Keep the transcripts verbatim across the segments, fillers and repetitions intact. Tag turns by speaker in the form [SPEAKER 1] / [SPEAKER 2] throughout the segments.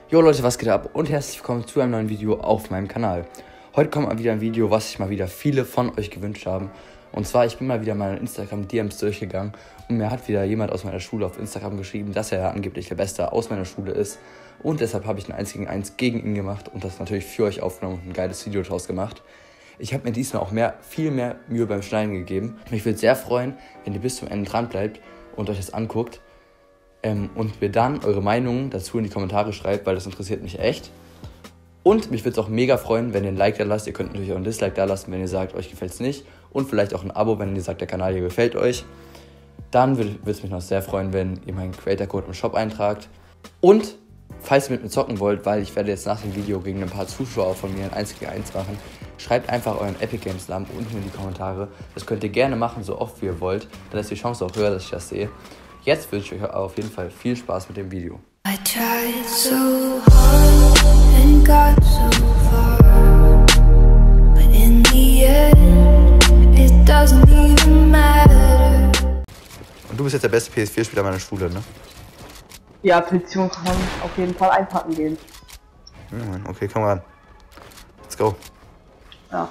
[SPEAKER 1] Jo Leute, was geht ab und herzlich willkommen zu einem neuen Video auf meinem Kanal. Heute kommt mal wieder ein Video, was sich mal wieder viele von euch gewünscht haben. Und zwar, ich bin mal wieder meine Instagram-D Ms durchgegangen und mir hat wieder jemand aus meiner Schule auf Instagram geschrieben, dass er ja angeblich der Beste aus meiner Schule ist. Und deshalb habe ich ein eins gegen eins gegen ihn gemacht und das natürlich für euch aufgenommen und ein geiles Video draus gemacht. Ich habe mir diesmal auch mehr, viel mehr Mühe beim Schneiden gegeben. Mich würde sehr freuen, wenn ihr bis zum Ende dran bleibt und euch das anguckt. Ähm, und mir dann eure Meinungen dazu in die Kommentare schreibt, weil das interessiert mich echt. Und mich würde es auch mega freuen, wenn ihr ein Like da lasst. Ihr könnt natürlich auch ein Dislike da lassen, wenn ihr sagt, euch gefällt es nicht. Und vielleicht auch ein Abo, wenn ihr sagt, der Kanal hier gefällt euch. Dann würde es mich noch sehr freuen, wenn ihr meinen Creator-Code im Shop eintragt. Und falls ihr mit mir zocken wollt, weil ich werde jetzt nach dem Video gegen ein paar Zuschauer von mir ein eins gegen eins machen, schreibt einfach euren Epic Games Namen unten in die Kommentare. Das könnt ihr gerne machen, so oft wie ihr wollt. Dann ist die Chance auch höher, dass ich das sehe. Jetzt wünsche ich euch auf jeden Fall viel Spaß mit dem Video.
[SPEAKER 2] I tried so hard and got so far, but in the end, it doesn't even matter.
[SPEAKER 1] Und du bist jetzt der beste P S vier Spieler meiner Schule, ne?
[SPEAKER 3] Ja, Petition kann auf jeden Fall einpacken gehen.
[SPEAKER 1] Okay, komm ran. Let's go.
[SPEAKER 3] Ja.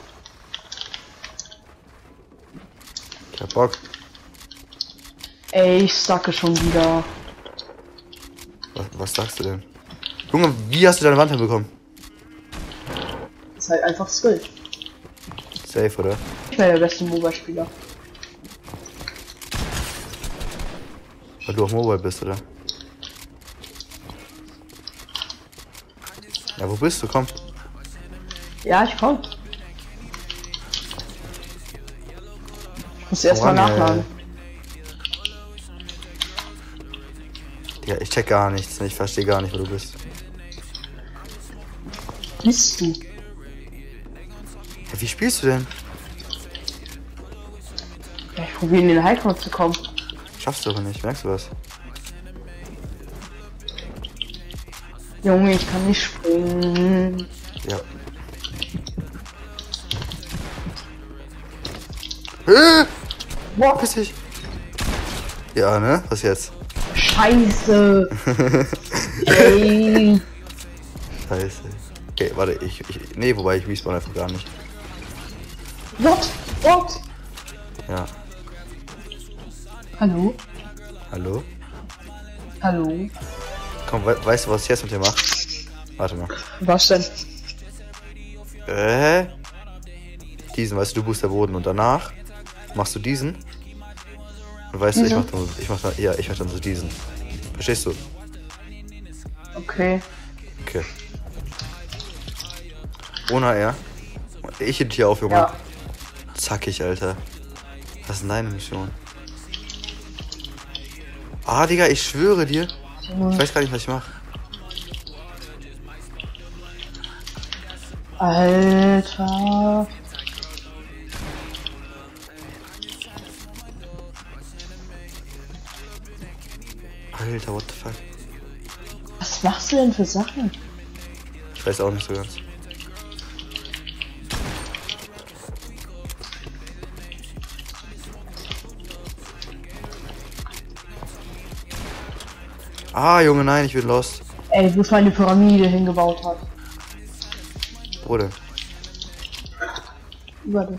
[SPEAKER 1] Ich hab Bock.
[SPEAKER 3] Ey, ich sacke schon wieder.
[SPEAKER 1] Was, was sagst du denn? Junge, wie hast du deine Wand hinbekommen?
[SPEAKER 3] Ist halt einfach Skill.
[SPEAKER 1] Safe, oder?
[SPEAKER 3] Ich bin der beste Mobile-Spieler.
[SPEAKER 1] Weil du auch Mobile bist, oder? Ja, wo bist du? Komm.
[SPEAKER 3] Ja, ich komm. Ich muss erstmal nachladen.
[SPEAKER 1] Ja, ich check gar nichts. Ich verstehe gar nicht, wo du bist.
[SPEAKER 3] Bist du?
[SPEAKER 1] Ja, wie spielst du denn?
[SPEAKER 3] Ja, ich probiere in den Highcount zu kommen.
[SPEAKER 1] Schaffst du aber nicht, merkst du was?
[SPEAKER 3] Junge, ich kann nicht springen.
[SPEAKER 1] Ja. Äh,
[SPEAKER 3] Boah,
[SPEAKER 1] Piss dich. Ja, ne? Was jetzt?
[SPEAKER 3] Scheiße. Ey.
[SPEAKER 1] Scheiße. Okay, warte, ich, ich. Nee, wobei ich respawn einfach gar nicht.
[SPEAKER 3] What? What?
[SPEAKER 1] Ja.
[SPEAKER 3] Hallo?
[SPEAKER 1] Hallo?
[SPEAKER 3] Hallo?
[SPEAKER 1] Komm, we weißt du, was ich jetzt mit dir mache? Warte mal.
[SPEAKER 3] Was denn?
[SPEAKER 1] Äh? Diesen, weißt du, du bist der Boden und danach machst du diesen. Und weißt du, ich mach dann, ich mach dann, ja, ich mach dann so diesen. Verstehst du?
[SPEAKER 3] Okay.
[SPEAKER 1] Okay. Ohne R. Ich hin hier auf, Junge.
[SPEAKER 3] Ja.
[SPEAKER 1] Zackig, Alter. Was ist denn deine Mission? Ah, Digga, ich schwöre dir. Ich weiß gar nicht, was ich mache.
[SPEAKER 3] Alter.
[SPEAKER 1] Alter, what the fuck?
[SPEAKER 3] Was machst du denn für Sachen?
[SPEAKER 1] Ich weiß auch nicht so ganz. Ah, Junge, nein, ich bin lost.
[SPEAKER 3] Ey, wo meine Pyramide hingebaut hat.
[SPEAKER 1] Wo denn?
[SPEAKER 3] Über dich.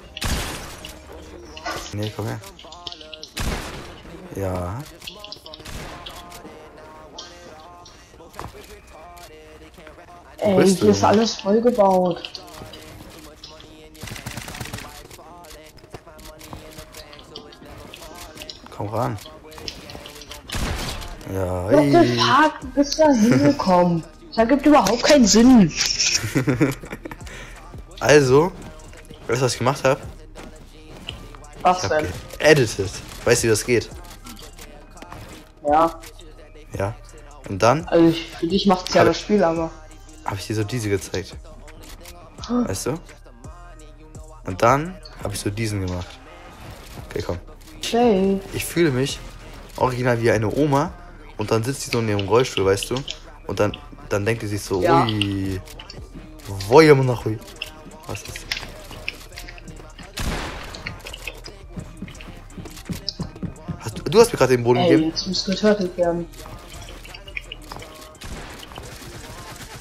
[SPEAKER 1] Nee, komm her. Ja.
[SPEAKER 3] Ey,
[SPEAKER 1] bist
[SPEAKER 3] hier
[SPEAKER 1] du,
[SPEAKER 3] ist
[SPEAKER 1] Junge?
[SPEAKER 3] alles voll gebaut.
[SPEAKER 1] Komm ran. Ja,
[SPEAKER 3] What the
[SPEAKER 1] ey.
[SPEAKER 3] fuck, du bist da hingekommen. Das ergibt überhaupt keinen Sinn.
[SPEAKER 1] Also, weißt du, was ich gemacht habe?
[SPEAKER 3] Was
[SPEAKER 1] Ich habe
[SPEAKER 3] denn?
[SPEAKER 1] geeditet. Weißt du, wie das geht?
[SPEAKER 3] Ja,
[SPEAKER 1] Ja. Und dann
[SPEAKER 3] also ich, für dich macht's ja
[SPEAKER 1] Aber-
[SPEAKER 3] das Spiel, aber.
[SPEAKER 1] habe ich dir so diese gezeigt. Weißt du? Und dann habe ich so diesen gemacht. Okay, komm.
[SPEAKER 3] Jay.
[SPEAKER 1] Ich fühle mich original wie eine Oma und dann sitzt sie so in ihrem Rollstuhl, weißt du? Und dann, dann denkt sie sich so,
[SPEAKER 3] Ja.
[SPEAKER 1] ui, woje nach ui. Was ist? Hast, du hast mir gerade den Boden
[SPEAKER 3] Ey,
[SPEAKER 1] gegeben.
[SPEAKER 3] jetzt muss getötet werden.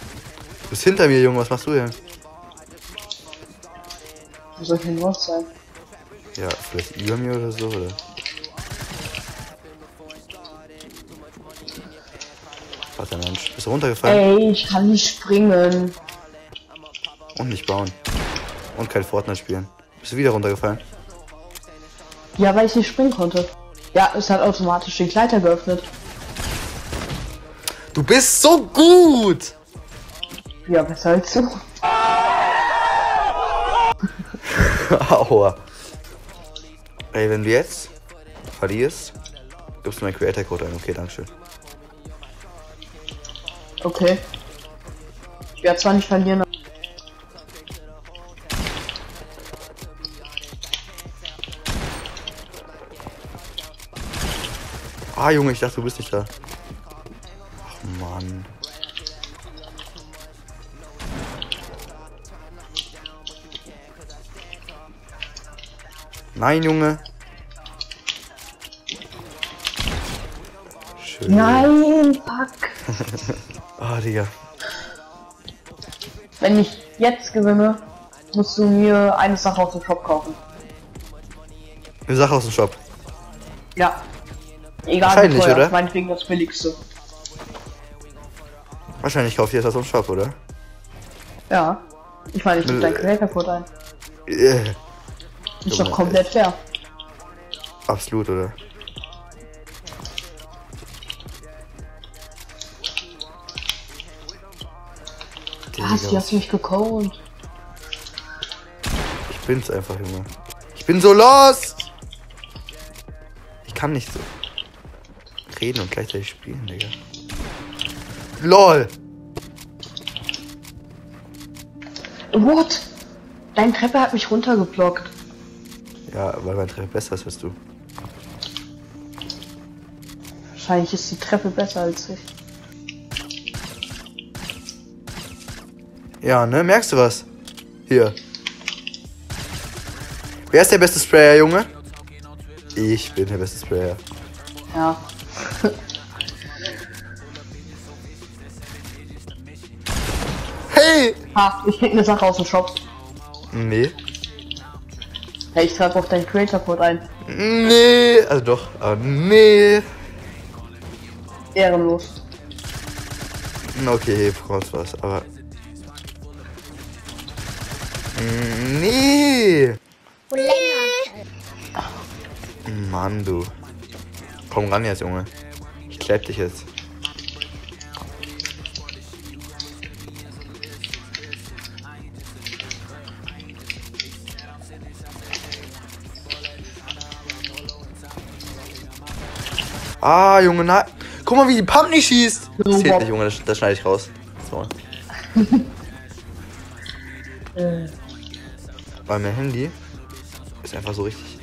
[SPEAKER 1] Du bist hinter mir, Junge, was machst du hier?
[SPEAKER 3] Wo soll ich denn noch sein?
[SPEAKER 1] Ja, vielleicht über mir oder so, oder? Warte, Mensch. Bist du runtergefallen?
[SPEAKER 3] Ey, ich kann nicht springen.
[SPEAKER 1] Und nicht bauen. Und kein Fortnite spielen. Bist du wieder runtergefallen?
[SPEAKER 3] Ja, weil ich nicht springen konnte. Ja, es hat automatisch den Gleiter geöffnet.
[SPEAKER 1] Du bist so gut!
[SPEAKER 3] Ja, besser als du.
[SPEAKER 1] Aua. Ey, wenn du jetzt verlierst, gibst du meinen Creator-Code ein. Okay, dankeschön.
[SPEAKER 3] Okay. Ja, zwar nicht verlieren.
[SPEAKER 1] Ah, Junge, ich dachte, du bist nicht da. Ach, Mann. Nein, Junge. Schön.
[SPEAKER 3] Nein, fuck.
[SPEAKER 1] Ah, Digga.
[SPEAKER 3] Wenn ich jetzt gewinne, musst du mir eine Sache aus dem Shop kaufen.
[SPEAKER 1] Eine Sache aus dem Shop.
[SPEAKER 3] Ja. Egal
[SPEAKER 1] Wahrscheinlich,
[SPEAKER 3] wie teuer,
[SPEAKER 1] oder?
[SPEAKER 3] meinetwegen das billigste.
[SPEAKER 1] Wahrscheinlich kauft ihr das aus dem Shop, oder?
[SPEAKER 3] Ja. Ich meine, ich gebe dein Creator-Code ein.
[SPEAKER 1] Äh,
[SPEAKER 3] Ist
[SPEAKER 1] Junge,
[SPEAKER 3] doch komplett fair.
[SPEAKER 1] absolut, oder?
[SPEAKER 3] Was, die hast du mich gecodet.
[SPEAKER 1] Ich bin's einfach, Junge. Ich bin so lost! Ich kann nicht so reden und gleichzeitig spielen, Digga. LOL!
[SPEAKER 3] What? Dein Treppe hat mich runtergeblockt.
[SPEAKER 1] Ja, weil mein Treffer besser ist als du.
[SPEAKER 3] Wahrscheinlich ist die Treppe besser als ich.
[SPEAKER 1] Ja, ne? Merkst du was? Hier. Wer ist der beste Sprayer, Junge? Ich bin der beste Sprayer.
[SPEAKER 3] Ja.
[SPEAKER 1] Hey!
[SPEAKER 3] Ha, ich krieg eine Sache aus dem Shop.
[SPEAKER 1] Nee.
[SPEAKER 3] Hey, ich trage auch deinen Creator-Code ein.
[SPEAKER 1] Nee. Also doch, aber nee.
[SPEAKER 3] Ehrenlos.
[SPEAKER 1] Okay, brauchst was, aber... Nee. Mann, du. Komm ran jetzt, Junge. Ich kleib dich jetzt. Ah, Junge, na. Guck mal, wie die Pump nicht schießt. Das zählt nicht, Junge, das, das schneide ich raus. So. Weil mein Handy ist einfach so richtig.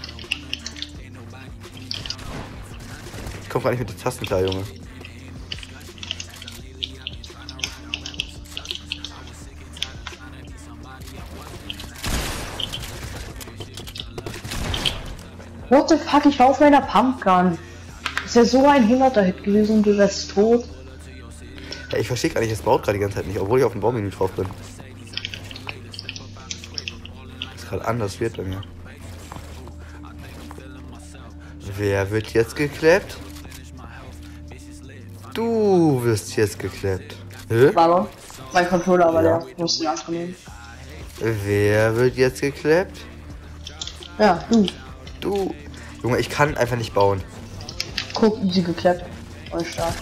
[SPEAKER 1] Ich komm gar nicht mit den Tasten klar, Junge.
[SPEAKER 3] What the fuck, ich war auf meiner Pumpgun. Ist ja so ein hinderter-Hit gewesen und du wärst tot.
[SPEAKER 1] Ja, ich verstehe gar nicht, es baut gerade die ganze Zeit nicht, obwohl ich auf dem Baummenü drauf bin. Das gerade anders wird bei mir. Wer wird jetzt gekleppt? Du wirst jetzt gekleppt. Hä?
[SPEAKER 3] Warte, mein Controller war
[SPEAKER 1] Ja.
[SPEAKER 3] der. Ich muss den annehmen.
[SPEAKER 1] Wer wird jetzt gekleppt?
[SPEAKER 3] Ja, du.
[SPEAKER 1] Du. Junge, ich kann einfach nicht bauen.
[SPEAKER 3] Guck, easy geklappt. Voll stark.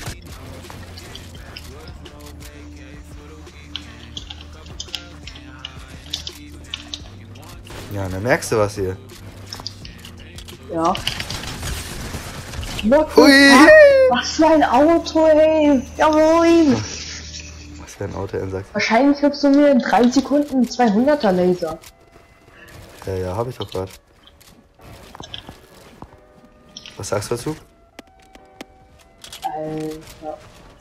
[SPEAKER 1] Ja, dann merkst du was hier.
[SPEAKER 3] Ja. What the
[SPEAKER 1] Hui!
[SPEAKER 3] fuck? Was für ein Auto, ey. Jawohl.
[SPEAKER 1] Was für ein Auto er sagt.
[SPEAKER 3] Wahrscheinlich gibst du mir in drei Sekunden einen zweihunderter Laser.
[SPEAKER 1] Ja, ja, hab ich doch gerade. Was sagst du dazu?
[SPEAKER 3] Alter.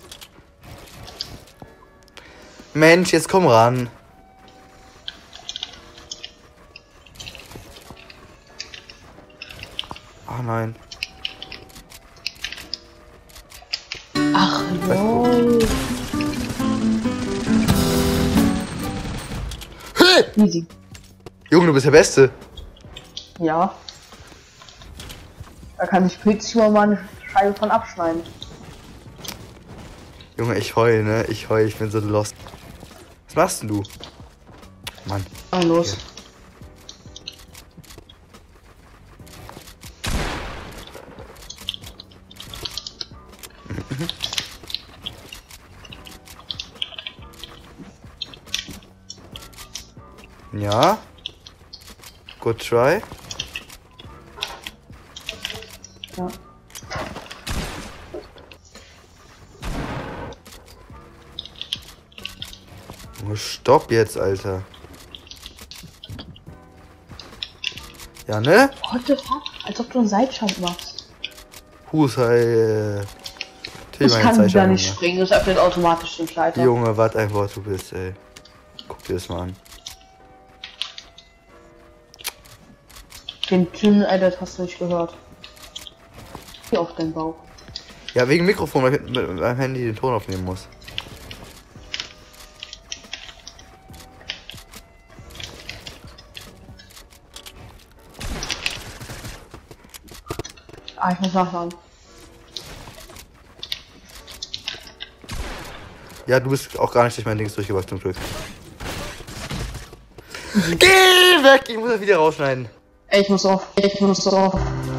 [SPEAKER 1] Mensch, jetzt komm ran. Ah nein.
[SPEAKER 3] Ach lol. Easy.
[SPEAKER 1] Junge, du bist der Beste.
[SPEAKER 3] Ja. Da kann sich Pilz mal eine Scheibe von abschneiden.
[SPEAKER 1] Junge, ich heul, ne? Ich heul, ich bin so lost. Was machst denn du? Mann.
[SPEAKER 3] Ah, los.
[SPEAKER 1] Okay. Ja. Good try.
[SPEAKER 3] Ja.
[SPEAKER 1] Oh, stopp jetzt, Alter. Ja, ne?
[SPEAKER 3] What the fuck? Als ob du einen Seitschand machst.
[SPEAKER 1] Husei.
[SPEAKER 3] Ich kann wieder nicht springen, das öffnet automatisch den Schleiter.
[SPEAKER 1] Junge, was ein Wort du bist, ey. Guck dir das mal an.
[SPEAKER 3] Den Tün Edit hast du nicht gehört. Hier auf deinen Bauch.
[SPEAKER 1] Ja, wegen Mikrofon, weil ich mit, mit meinem Handy den Ton aufnehmen muss.
[SPEAKER 3] Ah, ich muss nachladen.
[SPEAKER 1] Ja, du bist auch gar nicht durch mein Dings durchgebracht, zum Glück. Geh weg! Ich muss das wieder rausschneiden.
[SPEAKER 3] Ey, ich muss auf. Ich muss auf.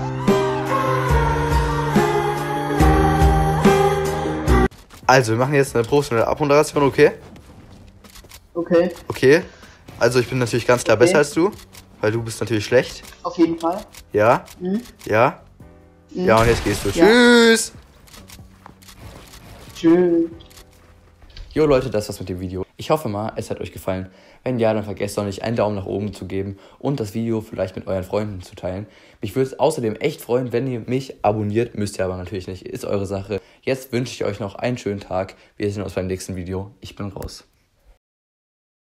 [SPEAKER 1] Also, wir machen jetzt eine professionelle Abmoderation, okay?
[SPEAKER 3] Okay.
[SPEAKER 1] Okay. Also, ich bin natürlich ganz klar
[SPEAKER 3] Okay.
[SPEAKER 1] besser als du, weil du bist natürlich schlecht.
[SPEAKER 3] Auf jeden Fall.
[SPEAKER 1] Ja?
[SPEAKER 3] Mhm.
[SPEAKER 1] Ja?
[SPEAKER 3] Mhm.
[SPEAKER 1] Ja, und jetzt gehst du.
[SPEAKER 3] Ja.
[SPEAKER 1] Tschüss!
[SPEAKER 3] Tschüss.
[SPEAKER 1] Jo Leute, das war's mit dem Video. Ich hoffe mal, es hat euch gefallen. Wenn ja, dann vergesst doch nicht, einen Daumen nach oben zu geben und das Video vielleicht mit euren Freunden zu teilen. Mich würde es außerdem echt freuen, wenn ihr mich abonniert. Müsst ihr aber natürlich nicht, ist eure Sache. Jetzt wünsche ich euch noch einen schönen Tag. Wir sehen uns beim nächsten Video. Ich bin raus.